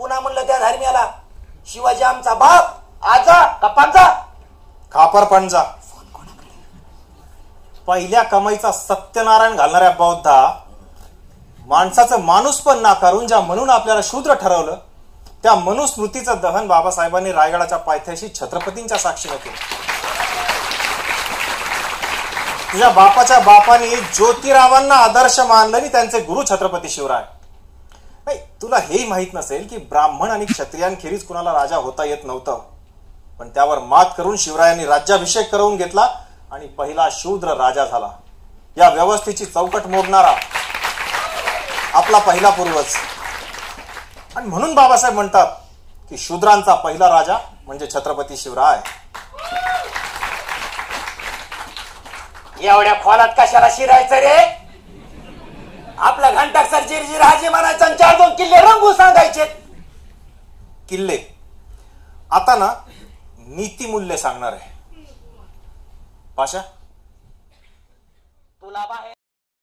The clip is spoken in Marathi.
पुन्हा म्हणलं त्या धर्म्याला, शिवाजी आमचा बाप आजा का पंजा? खापर पंजा. पहिल्या कमाईचा सत्यनारायण घालणाऱ्या बौद्धा माणसाचं माणूस पण नाकारून ज्या म्हणून आपल्याला शूद्र ठरवलं, त्या मनुस्मृतीचं दहन बाबासाहेबांनी रायगडाच्या पायथ्याशी छत्रपतींच्या साक्षीने केलं. तुझ्या बापाच्या बापाने ज्योतिरावांना आदर्श मानलं आणि त्यांचे गुरु छत्रपती शिवराय. नाही, तुला हेही माहित नसेल की ब्राह्मण आणि क्षत्रियांखेरीज कुणाला राजा होता येत नव्हतं, पण त्यावर मात करून शिवरायांनी राज्याभिषेक करवून घेतला आणि पहिला शूद्र राजा झाला. या व्यवस्थेची चौकट मोडणारा आपला पहिला पूर्वज. आणि म्हणून बाबासाहेब म्हणतात की शूद्रांचा पहिला राजा म्हणजे छत्रपती शिवराय. एवढ्या खोलात कशाला शिरायचं रे? आपला घंटा सर जिरजी राजे म्हणायचं आणि 4-2 किल्ले रंगू सांगायचे. किल्ले आता ना नीतिमूल्य सांगणार आहे. पाशा, तुला बाहेर